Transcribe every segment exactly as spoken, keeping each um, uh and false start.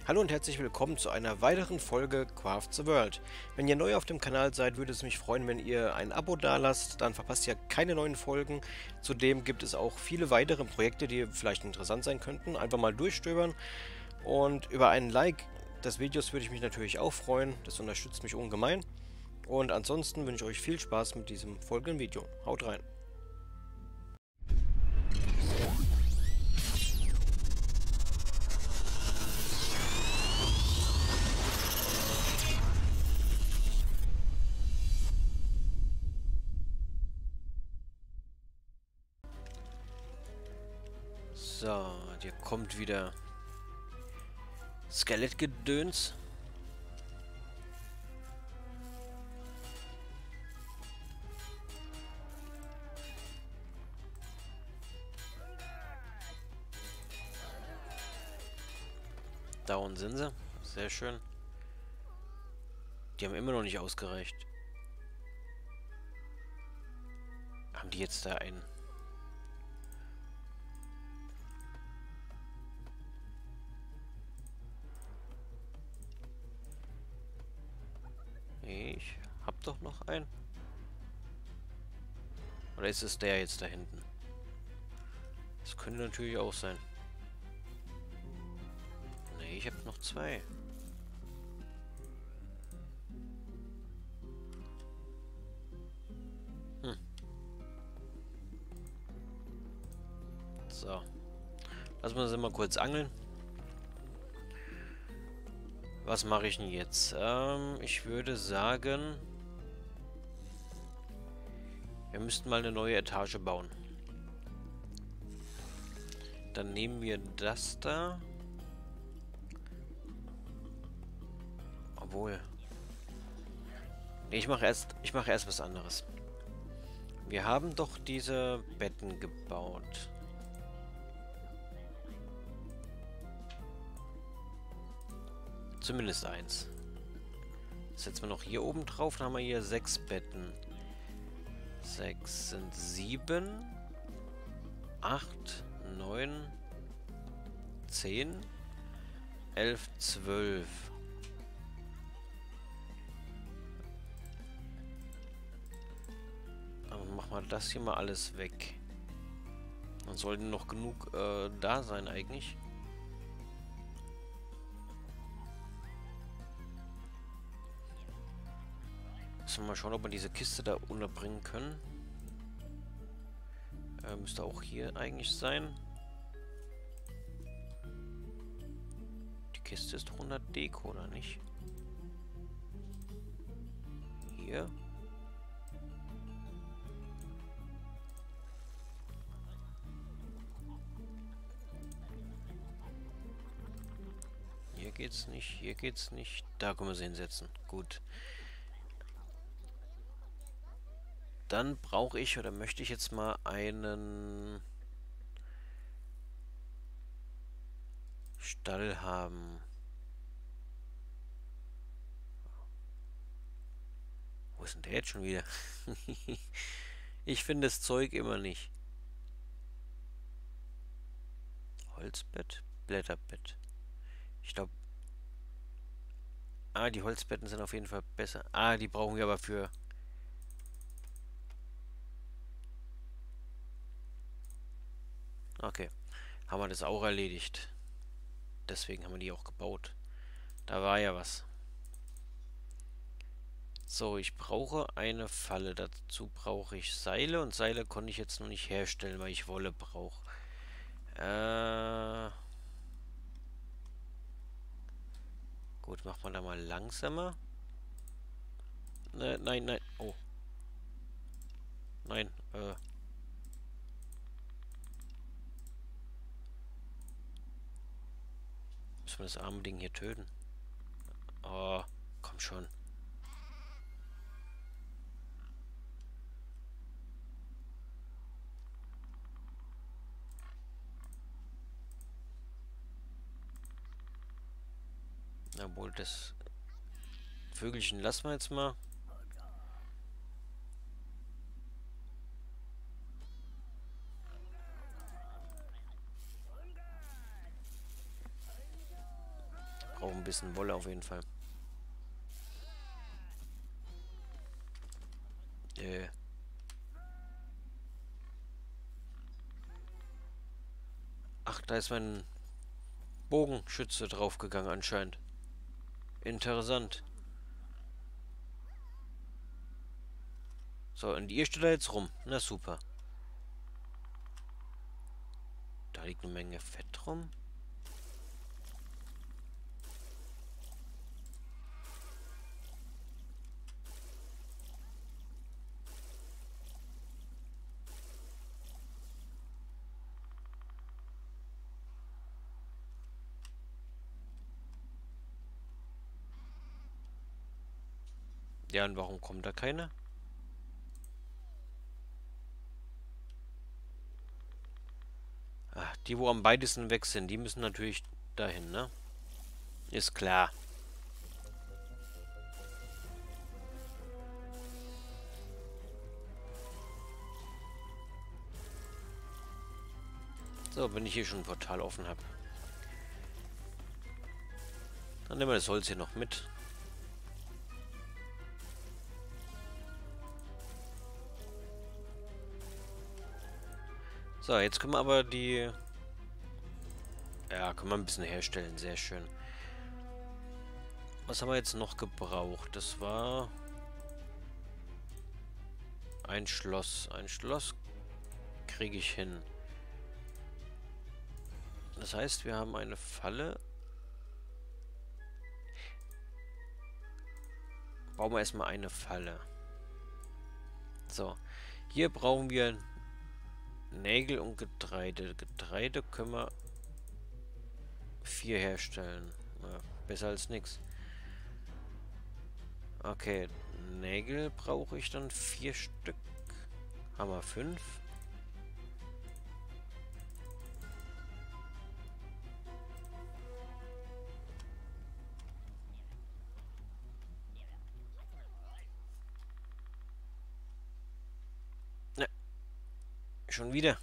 Hallo und herzlich willkommen zu einer weiteren Folge Craft the World. Wenn ihr neu auf dem Kanal seid, würde es mich freuen, wenn ihr ein Abo dalasst, dann verpasst ihr keine neuen Folgen. Zudem gibt es auch viele weitere Projekte, die vielleicht interessant sein könnten. Einfach mal durchstöbern und über einen Like des Videos würde ich mich natürlich auch freuen. Das unterstützt mich ungemein. Und ansonsten wünsche ich euch viel Spaß mit diesem folgenden Video. Haut rein! So, hier kommt wieder Skelettgedöns. Down sind sie. Sehr schön. Die haben immer noch nicht ausgereicht. Haben die jetzt da einen? Ich hab doch noch einen. Oder ist es der jetzt da hinten? Das könnte natürlich auch sein. Nee, ich habe noch zwei. Hm. So. Lassen wir uns mal kurz angeln. Was mache ich denn jetzt? Ähm, ich würde sagen, wir müssten mal eine neue Etage bauen. Dann nehmen wir das da. Obwohl. Nee, ich mache erst, ich mache erst was anderes. Wir haben doch diese Betten gebaut. Zumindest eins. Das setzen wir noch hier oben drauf. Dann haben wir hier sechs Betten. Sechs sind sieben. Acht, neun, zehn, elf, zwölf. Aber mach mal das hier mal alles weg. Dann sollten noch genug äh, da sein eigentlich. Müssen wir mal schauen, ob wir diese Kiste da unterbringen können. Äh, müsste auch hier eigentlich sein. Die Kiste ist doch hundert Deko, oder nicht? Hier. Hier geht's nicht, hier geht's nicht. Da können wir sie hinsetzen. Gut. Dann brauche ich oder möchte ich jetzt mal einen Stall haben. Wo ist denn der jetzt schon wieder? Ich finde das Zeug immer nicht. Holzbett, Blätterbett. Ich glaube... Ah, die Holzbetten sind auf jeden Fall besser. Ah, die brauchen wir aber für... Okay. Haben wir das auch erledigt. Deswegen haben wir die auch gebaut. Da war ja was. So, ich brauche eine Falle. Dazu brauche ich Seile. Und Seile konnte ich jetzt noch nicht herstellen, weil ich Wolle brauche. Äh... Gut, macht man da mal langsamer. Ne, nein, nein. Oh. Nein, äh... Müssen wir das arme Ding hier töten? Oh, komm schon. Obwohl, das Vögelchen lassen wir jetzt mal. brauche ein bisschen Wolle auf jeden Fall. Äh. Ach, da ist mein Bogenschütze draufgegangen anscheinend. Interessant. So, und ihr steht da jetzt rum. Na super. Da liegt eine Menge Fett rum. Ja, und warum kommt da keine? Ah, die, wo am weitesten weg sind, die müssen natürlich dahin, ne? Ist klar. So, wenn ich hier schon ein Portal offen habe. Dann nehmen wir das Holz hier noch mit. So, jetzt können wir aber die... Ja, können wir ein bisschen herstellen. Sehr schön. Was haben wir jetzt noch gebraucht? Das war... Ein Schloss. Ein Schloss kriege ich hin. Das heißt, wir haben eine Falle. Bauen wir erstmal eine Falle. So. Hier brauchen wir Nägel und Getreide. Getreide können wir vier herstellen. Ja, besser als nichts. Okay. Nägel brauche ich dann vier Stück. Haben wir fünf. Ne. Schon wieder.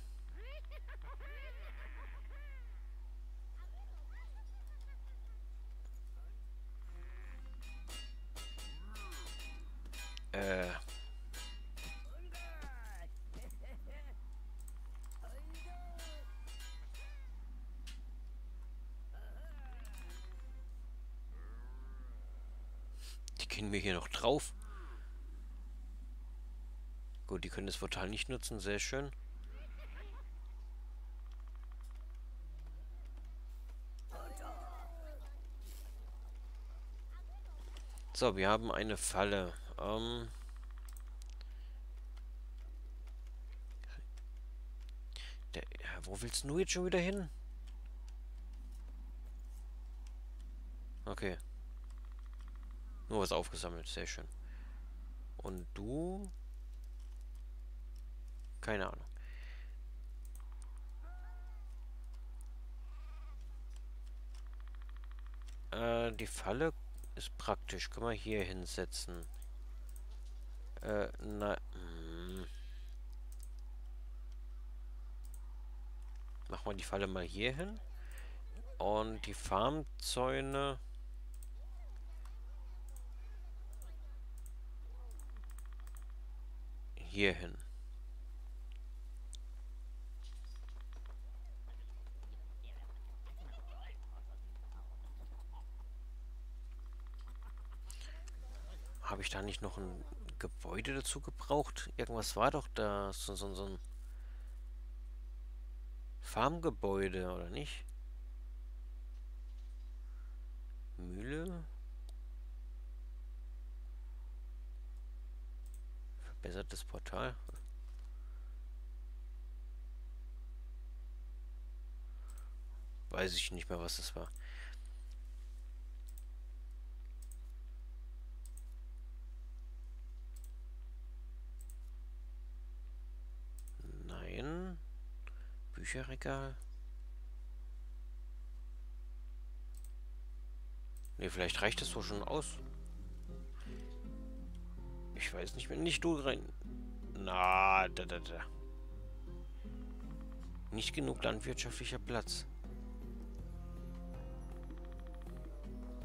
Äh. Die gehen mir hier noch drauf. Gut, die können das Portal nicht nutzen. Sehr schön. So, wir haben eine Falle. Ähm... Der, ja, wo willst du jetzt schon wieder hin? Okay. Nur was aufgesammelt, sehr schön. Und du? Keine Ahnung. Äh, die Falle ist praktisch. Können wir hier hinsetzen. Äh, na... Hm. Machen wir die Falle mal hier hin. Und die Farmzäune... hier hin. Habe ich da nicht noch ein Gebäude dazu gebraucht? Irgendwas war doch da. So, so, so ein Farmgebäude, oder nicht? Mühle? Verbessertes Portal. Weiß ich nicht mehr, was das war. Nein. Bücherregal. Ne, vielleicht reicht das so schon aus. Ich weiß nicht mehr. Nicht du rein. Na, da, da, da. Nicht genug landwirtschaftlicher Platz.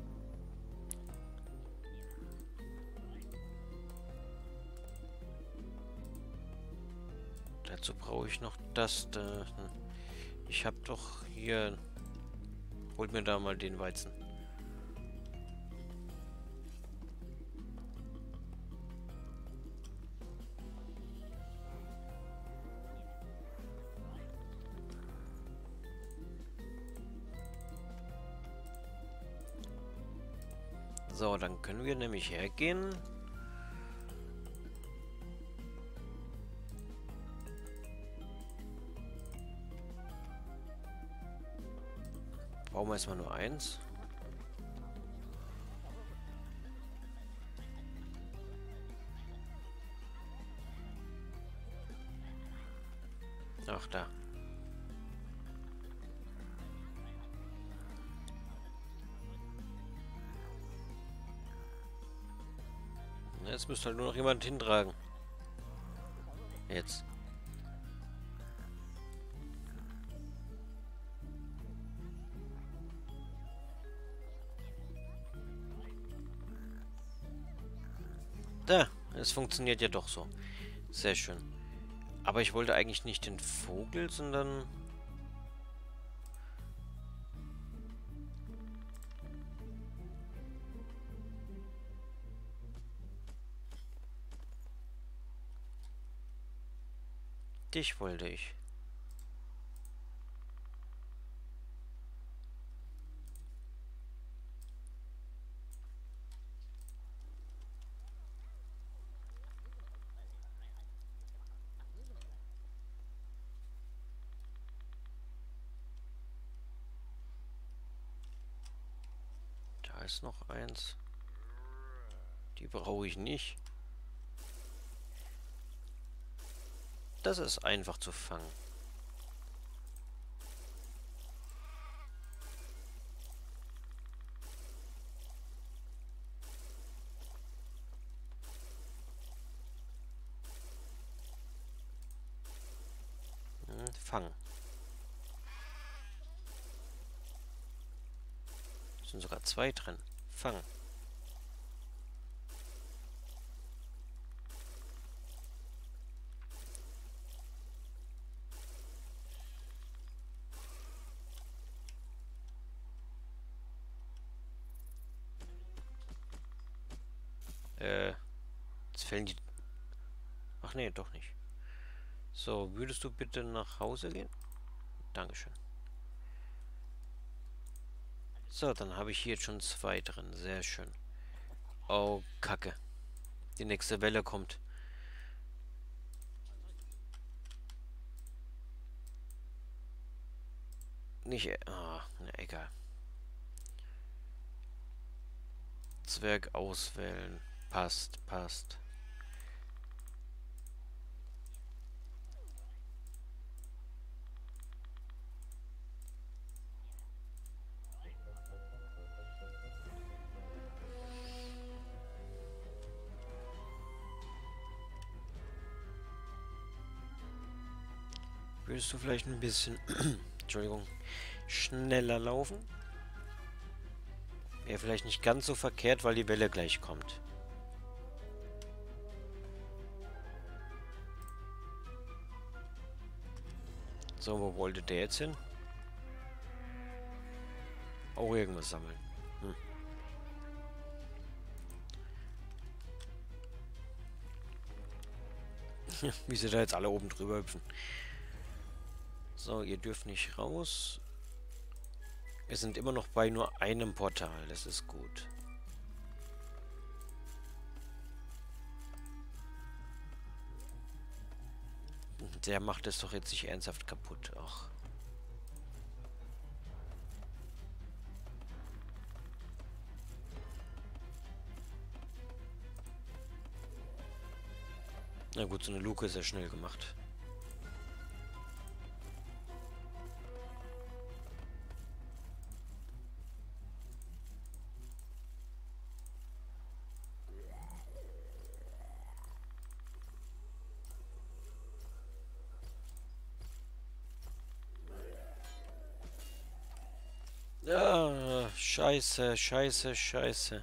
Dazu brauche ich noch das da. Hm. Ich habe doch hier... Holt mir da mal den Weizen. So, dann können wir nämlich hergehen. Brauchen wir erstmal nur eins. Ach, da. Jetzt müsste halt nur noch jemand hintragen. Jetzt. Da, es funktioniert ja doch so. Sehr schön. Aber ich wollte eigentlich nicht den Vogel, sondern... Dich wollte ich. Da ist noch eins. Die brauche ich nicht. Das ist einfach zu fangen. Hm, fangen. Sind sogar zwei drin. Fangen. Äh, jetzt fällen die... Ach nee, doch nicht. So, würdest du bitte nach Hause gehen? Dankeschön. So, dann habe ich hier jetzt schon zwei drin. Sehr schön. Oh, Kacke. Die nächste Welle kommt. Nicht... Ah, na, egal. Zwerg auswählen. Passt, passt. Würdest du vielleicht ein bisschen, Entschuldigung, schneller laufen? Wäre vielleicht nicht ganz so verkehrt, weil die Welle gleich kommt. So, wo wollte der jetzt hin? Auch irgendwas sammeln. Hm. Wie sie da jetzt alle oben drüber hüpfen. So, ihr dürft nicht raus. Wir sind immer noch bei nur einem Portal. Das ist gut. Der macht es doch jetzt nicht ernsthaft kaputt. Ach. Na gut, so eine Luke ist ja schnell gemacht. Ja, scheiße, scheiße, scheiße.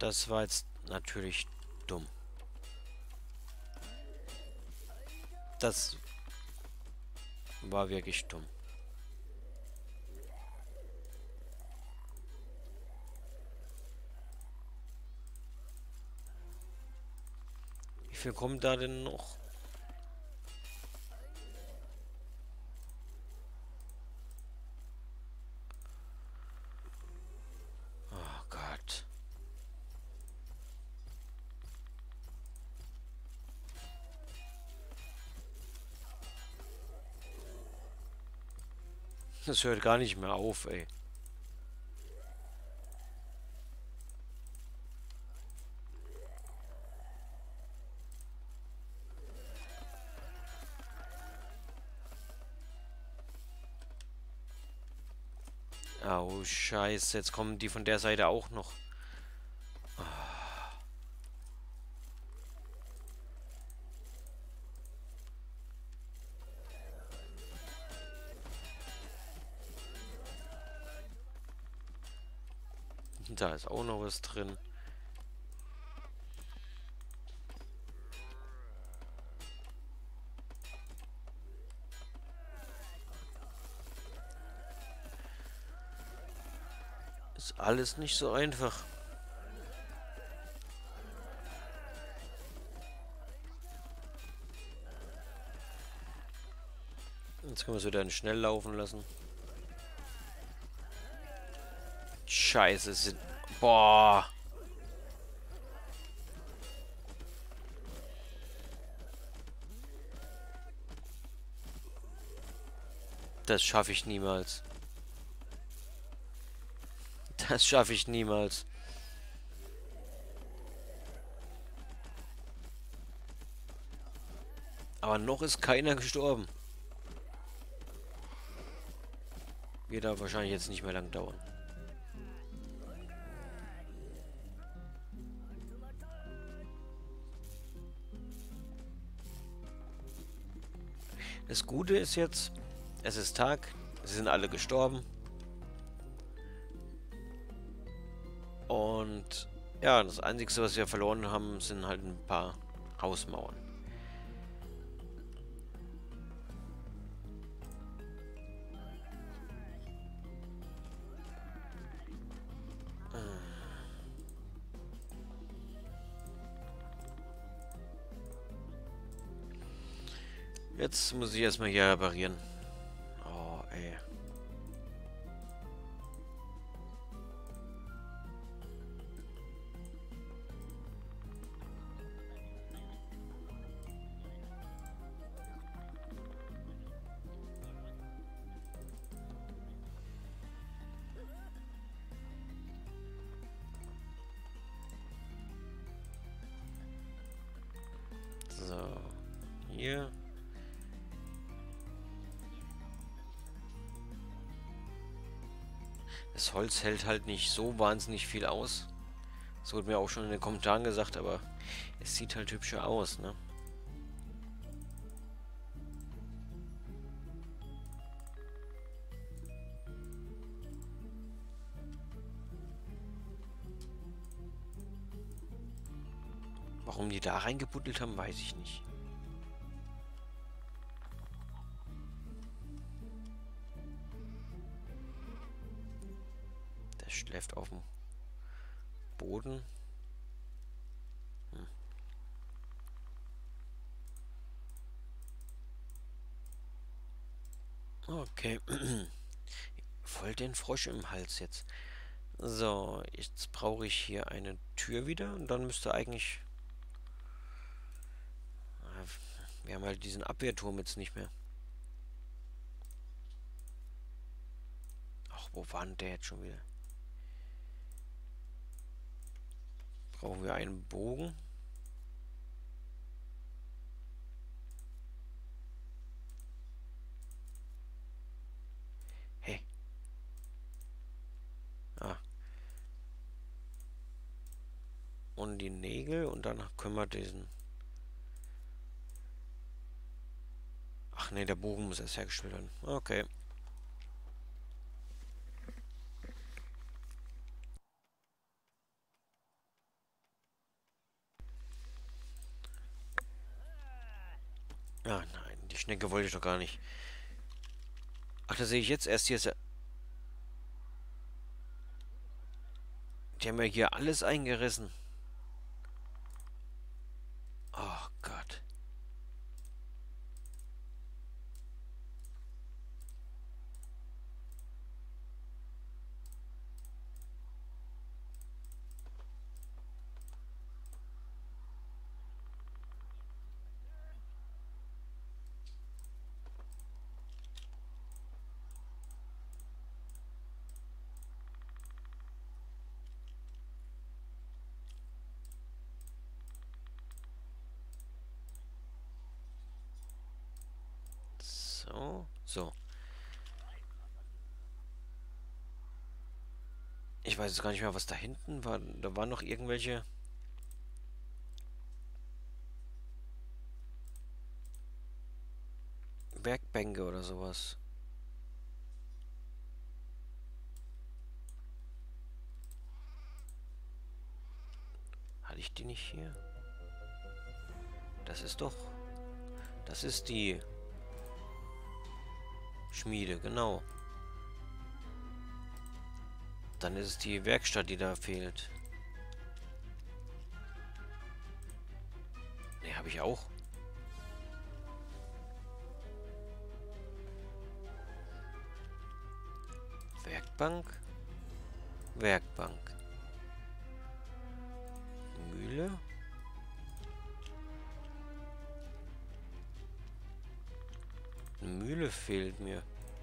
Das war jetzt natürlich dumm. Das war wirklich dumm. Wie viel kommt da denn noch? Oh Gott. Das hört gar nicht mehr auf, ey. Oh, Scheiße. Jetzt kommen die von der Seite auch noch. Da ist auch noch was drin. Ist alles nicht so einfach. Jetzt können wir es wieder schnell laufen lassen. Scheiße, sind... Boah. Das schaffe ich niemals. Das schaffe ich niemals. Aber noch ist keiner gestorben. Wird da wahrscheinlich jetzt nicht mehr lang dauern. Das Gute ist jetzt, es ist Tag, sie sind alle gestorben. Und ja, das Einzige, was wir verloren haben, sind halt ein paar Hausmauern. Jetzt muss ich erstmal hier reparieren. Oh, ey. So. Hier. Das Holz hält halt nicht so wahnsinnig viel aus. Das wurde mir auch schon in den Kommentaren gesagt, aber es sieht halt hübscher aus, ne? Warum die da reingebuddelt haben, weiß ich nicht. Der schläft auf dem Boden. Hm. Okay. Voll den Frosch im Hals jetzt. So, jetzt brauche ich hier eine Tür wieder und dann müsste eigentlich... Wir haben halt diesen Abwehrturm jetzt nicht mehr. Ach, wo war denn der jetzt schon wieder? Brauchen wir einen Bogen? Hey. Ah. Und die Nägel und dann können wir diesen... Ach nee, der Bogen muss erst hergestellt werden. Okay. Die Schnecke wollte ich doch gar nicht. Ach, da sehe ich jetzt erst. Hier ist ja... Die haben ja hier alles eingerissen. Oh Gott. So, so. Ich weiß jetzt gar nicht mehr, was da hinten war. Da waren noch irgendwelche Werkbänke oder sowas. Hatte ich die nicht hier? Das ist doch... Das ist die Schmiede, genau. Dann ist es die Werkstatt, die da fehlt. Ne, habe ich auch. Werkbank. Werkbank. Mühle. Eine Mühle fehlt mir.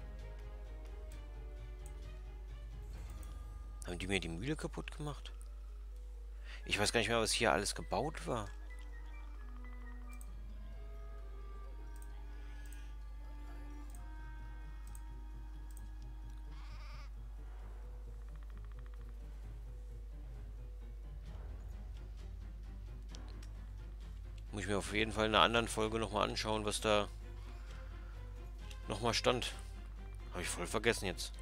Haben die mir die Mühle kaputt gemacht? Ich weiß gar nicht mehr, was hier alles gebaut war. Muss ich mir auf jeden Fall in einer anderen Folge nochmal anschauen, was da nochmal stand. Habe ich voll vergessen jetzt.